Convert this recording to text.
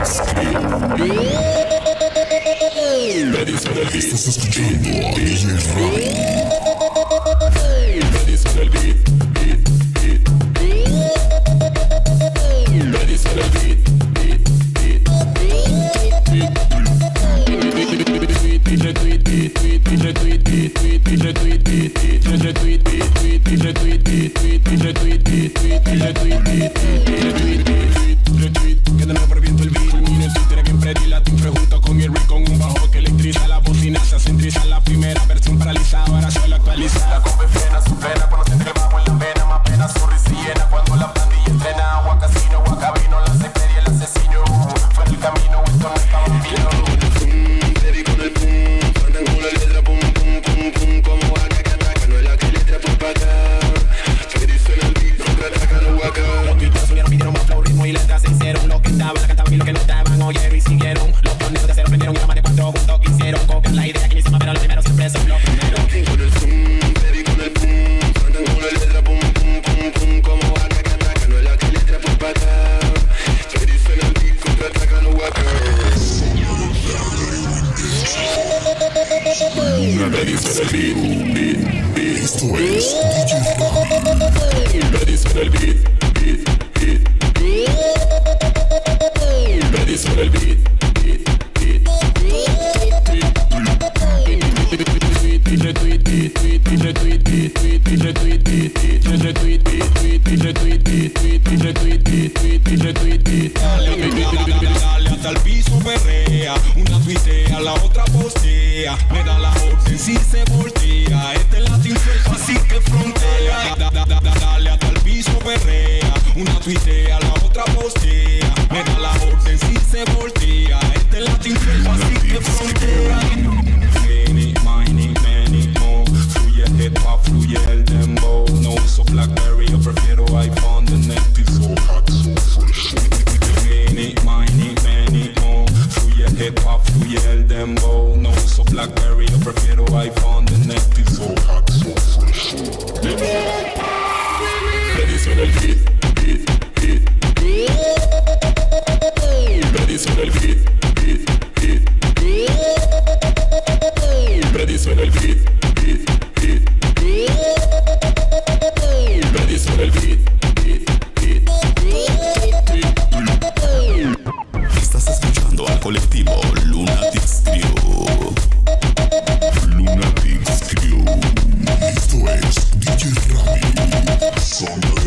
Lunatics Crew. Ready for the beat. Estás escuchando a DJ Rami. Ready for the beat. Ready for the beat. Que de nuevo reviento el beat. En el Twitter que emprendí la team junto con mi rig con un bajo que electriza la bocina. Se centriza la primera versión paralizada, ahora solo actualiza. La copa frena su pena cuando se entre el bajo en la vena. Más pena su risa llena cuando la pandilla entrena. Agua casino, agua cabino, la secretaria el asesino. Fue en el camino, esto no estaba vino. Baby con el pum, cantan con la letra pum, pum, pum, pum. Como acá que ataca, no es la que letra pum pa' acá. Que dice en el beat, contraataca no acá. Los tuiteros unieron, pidieron más flow, ritmo y letras. Se hicieron lo que estaban, la cantaban y lo que no estaban. Oyeron y siguieron. Los conejos de cero prendieron y la más de cuatro juntos quisieron copiar la idea que hicimos, pero los primeros siempre son los primeros. Con el zoom, baby con el pum, cantan con la letra pum, pum, pum, pum. Como acá que ataca, no es la que letra pum pa' acá. Que dice en el beat, contraataca no acá. Ready for the beat. Esto es DJ Rami. Ready for the beat. Ready for the beat. Dale hasta el piso perrea, una tuitea, la otra postea, me da la orden si se voltea, este es Latin Fresh, así que frontea. Dale hasta el piso perrea, una tuitea, la otra postea, me da la orden si se voltea, este es Latin Fresh, así que frontea. Many, many, many more, fluye el hip hop, fluye el dembow, no uso Blackberry, yo prefiero iPhone, the net is so hot, so fresh. Many, many, many more, fluye el hip hop, fluye el dembow, no uso Blackberry, yo prefiero iPhone, the net is so hot, so fresh. Ready for the beat. Ready for the beat. Ready for the beat. Ready for the beat. Estás escuchando al colectivo Lunatics Crew. Lunatics Crew. Esto es DJ Rami. Son